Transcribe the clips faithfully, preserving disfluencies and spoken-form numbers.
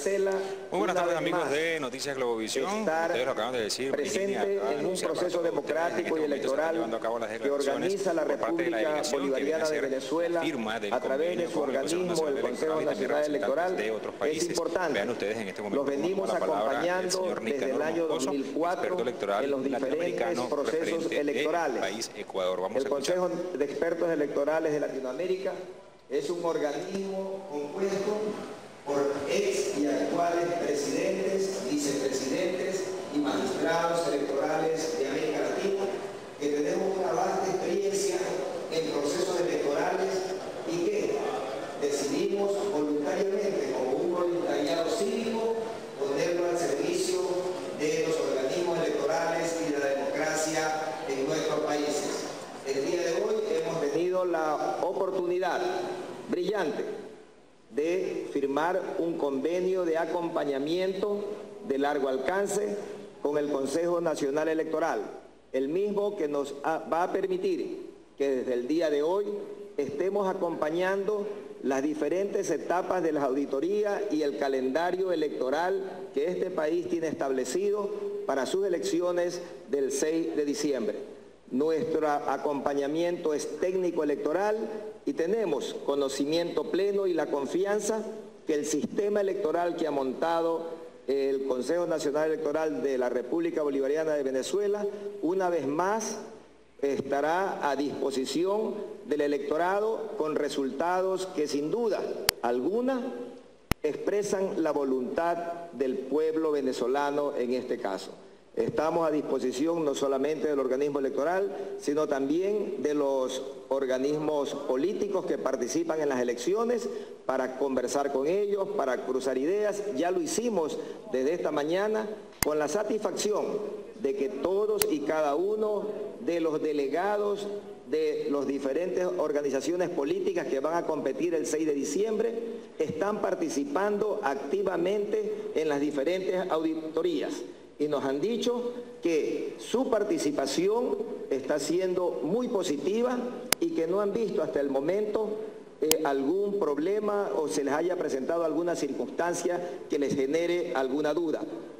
Marcela, muy buenas tardes, amigos de Noticias Globovisión. Ustedes lo acaban de decir, presente en un proceso democrático y electoral que organiza la República Bolivariana de Venezuela a través de su organismo, el Consejo Nacional Electoral, es importante. Los venimos acompañando desde el año dos mil cuatro en los diferentes procesos electorales. El Consejo de Expertos Electorales de Latinoamérica es un organismo compuesto por ex y actuales presidentes, vicepresidentes y magistrados electorales de América Latina, que tenemos una vasta experiencia en procesos electorales y que decidimos voluntariamente, como un voluntariado cívico, ponerlo al servicio de los organismos electorales y de la democracia en nuestros países. El día de hoy hemos tenido la oportunidad brillante de firmar un convenio de acompañamiento de largo alcance con el Consejo Nacional Electoral, el mismo que nos va a permitir que desde el día de hoy estemos acompañando las diferentes etapas de la auditoría y el calendario electoral que este país tiene establecido para sus elecciones del seis de diciembre. Nuestro acompañamiento es técnico electoral y tenemos conocimiento pleno y la confianza que el sistema electoral que ha montado el Consejo Nacional Electoral de la República Bolivariana de Venezuela, una vez más estará a disposición del electorado con resultados que sin duda alguna expresan la voluntad del pueblo venezolano en este caso. Estamos a disposición no solamente del organismo electoral, sino también de los organismos políticos que participan en las elecciones para conversar con ellos, para cruzar ideas. Ya lo hicimos desde esta mañana con la satisfacción de que todos y cada uno de los delegados de las diferentes organizaciones políticas que van a competir el seis de diciembre están participando activamente en las diferentes auditorías. Y nos han dicho que su participación está siendo muy positiva y que no han visto hasta el momento eh, algún problema o se les haya presentado alguna circunstancia que les genere alguna duda.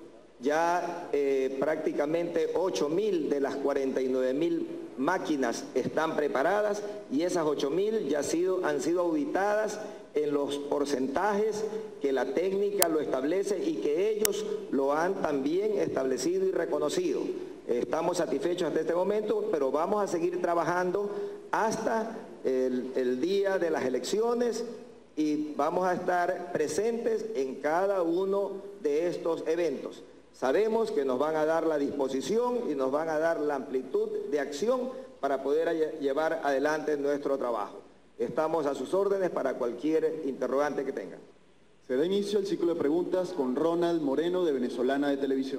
Ya eh, prácticamente ocho mil de las cuarenta y nueve mil máquinas están preparadas y esas ocho mil ya sido, han sido auditadas en los porcentajes que la técnica lo establece y que ellos lo han también establecido y reconocido. Estamos satisfechos hasta este momento, pero vamos a seguir trabajando hasta el, el día de las elecciones y vamos a estar presentes en cada uno de estos eventos. Sabemos que nos van a dar la disposición y nos van a dar la amplitud de acción para poder llevar adelante nuestro trabajo. Estamos a sus órdenes para cualquier interrogante que tengan. Se da inicio al ciclo de preguntas con Ronald Moreno, de Venezolana de Televisión.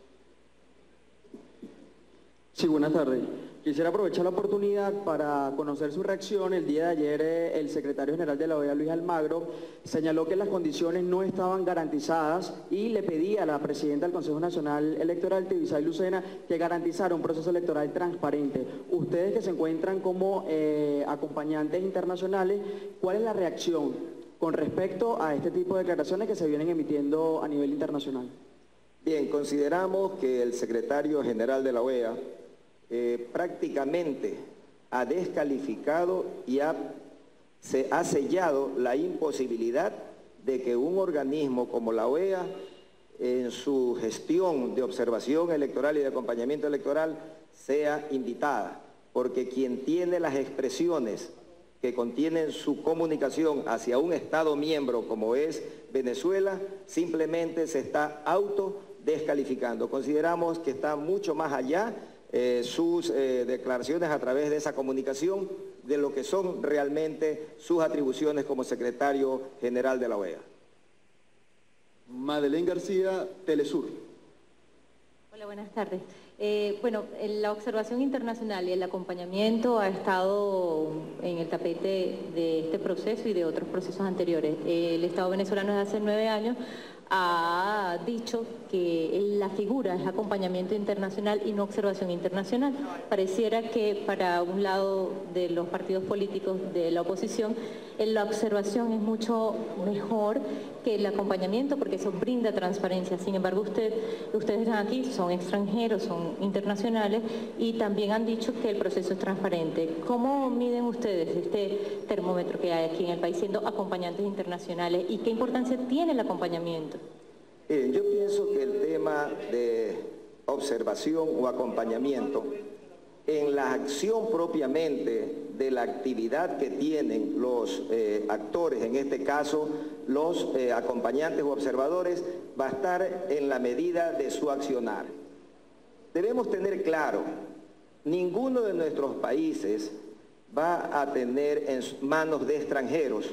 Sí, buenas tardes. Quisiera aprovechar la oportunidad para conocer su reacción. El día de ayer eh, el secretario general de la O E A, Luis Almagro, señaló que las condiciones no estaban garantizadas y le pedía a la presidenta del Consejo Nacional Electoral, Tibisay Lucena, que garantizara un proceso electoral transparente. Ustedes que se encuentran como eh, acompañantes internacionales, ¿cuál es la reacción con respecto a este tipo de declaraciones que se vienen emitiendo a nivel internacional? Bien, consideramos que el secretario general de la O E A Eh, prácticamente ha descalificado y ha, se ha sellado la imposibilidad de que un organismo como la O E A, en su gestión de observación electoral y de acompañamiento electoral, sea invitada, porque quien tiene las expresiones que contienen su comunicación hacia un Estado miembro como es Venezuela, simplemente se está autodescalificando. Consideramos que está mucho más allá Eh, sus eh, declaraciones a través de esa comunicación de lo que son realmente sus atribuciones como secretario general de la O E A. Madeleine García, Telesur. Hola, buenas tardes. Eh, bueno, la observación internacional y el acompañamiento ha estado en el tapete de este proceso y de otros procesos anteriores. El Estado venezolano desde hace nueve años ha dicho que la figura es acompañamiento internacional y no observación internacional. Pareciera que para un lado de los partidos políticos de la oposición, la observación es mucho mejor que el acompañamiento porque eso brinda transparencia. Sin embargo, usted, ustedes están aquí, son extranjeros, son internacionales y también han dicho que el proceso es transparente. ¿Cómo miden ustedes este termómetro que hay aquí en el país siendo acompañantes internacionales y qué importancia tiene el acompañamiento? Eh, yo pienso que el tema de observación o acompañamiento en la acción propiamente de la actividad que tienen los eh, actores, en este caso los eh, acompañantes o observadores, va a estar en la medida de su accionar. Debemos tener claro, ninguno de nuestros países va a tener en manos de extranjeros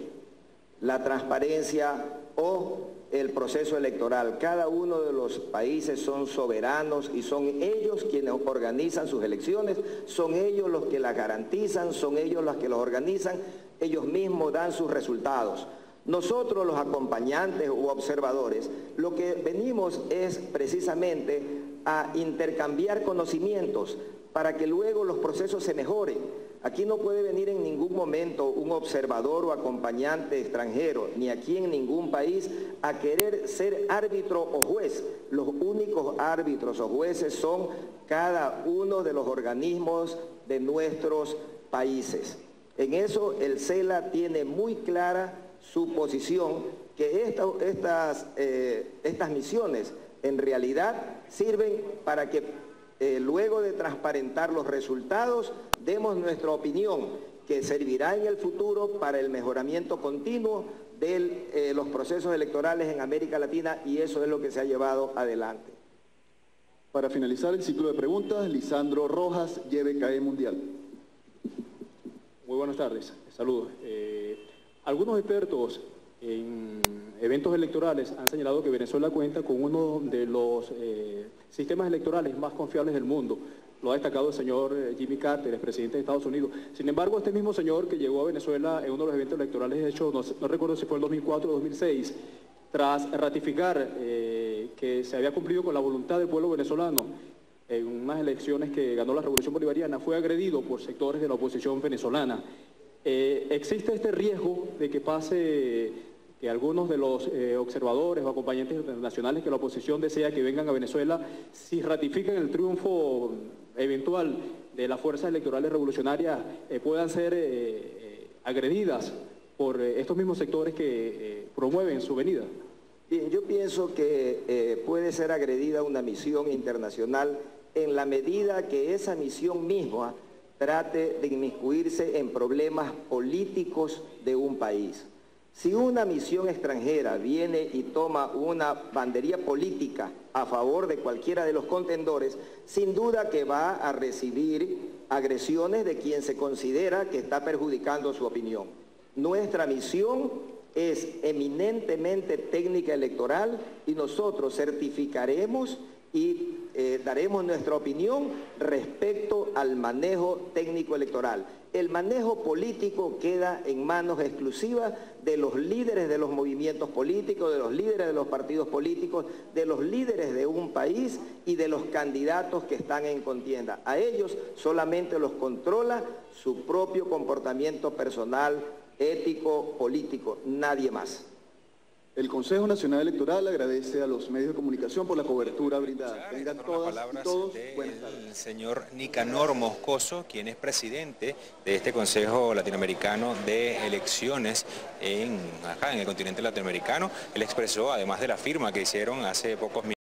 la transparencia o el proceso electoral. Cada uno de los países son soberanos y son ellos quienes organizan sus elecciones, son ellos los que las garantizan, son ellos los que los organizan, ellos mismos dan sus resultados. Nosotros, los acompañantes u observadores, lo que venimos es precisamente a intercambiar conocimientos para que luego los procesos se mejoren. Aquí no puede venir en ningún momento un observador o acompañante extranjero, ni aquí en ningún país, a querer ser árbitro o juez. Los únicos árbitros o jueces son cada uno de los organismos de nuestros países. En eso el CELA tiene muy clara su posición, que esta, estas, eh, estas misiones en realidad sirven para que Eh, luego de transparentar los resultados, demos nuestra opinión, que servirá en el futuro para el mejoramiento continuo de eh, los procesos electorales en América Latina, y eso es lo que se ha llevado adelante. Para finalizar el ciclo de preguntas, Lisandro Rojas, Y B K E Mundial. Muy buenas tardes, saludos. Eh, algunos expertos en eventos electorales han señalado que Venezuela cuenta con uno de los eh, sistemas electorales más confiables del mundo. Lo ha destacado el señor Jimmy Carter, el presidente de Estados Unidos. Sin embargo, este mismo señor que llegó a Venezuela en uno de los eventos electorales, de hecho, no, no recuerdo si fue el dos mil cuatro o dos mil seis, tras ratificar eh, que se había cumplido con la voluntad del pueblo venezolano en unas elecciones que ganó la Revolución Bolivariana, fue agredido por sectores de la oposición venezolana. Eh, ¿Existe este riesgo de que pase que algunos de los eh, observadores o acompañantes internacionales que la oposición desea que vengan a Venezuela, si ratifican el triunfo eventual de las fuerzas electorales revolucionarias, eh, puedan ser eh, eh, agredidas por eh, estos mismos sectores que eh, promueven su venida? Bien, yo pienso que eh, puede ser agredida una misión internacional en la medida que esa misión misma trate de inmiscuirse en problemas políticos de un país. Si una misión extranjera viene y toma una bandería política a favor de cualquiera de los contendores, sin duda que va a recibir agresiones de quien se considera que está perjudicando su opinión. Nuestra misión es eminentemente técnica electoral y nosotros certificaremos y eh, daremos nuestra opinión respecto al manejo técnico electoral. El manejo político queda en manos exclusivas de los líderes de los movimientos políticos, de los líderes de los partidos políticos, de los líderes de un país y de los candidatos que están en contienda. A ellos solamente los controla su propio comportamiento personal, ético, político, nadie más. El Consejo Nacional Electoral agradece a los medios de comunicación por la cobertura brindada. Tengan todas y todos buenas tardes. El señor Nicanor Moscoso, quien es presidente de este Consejo Latinoamericano de Elecciones en, acá en el continente latinoamericano. Él expresó, además de la firma que hicieron hace pocos minutos,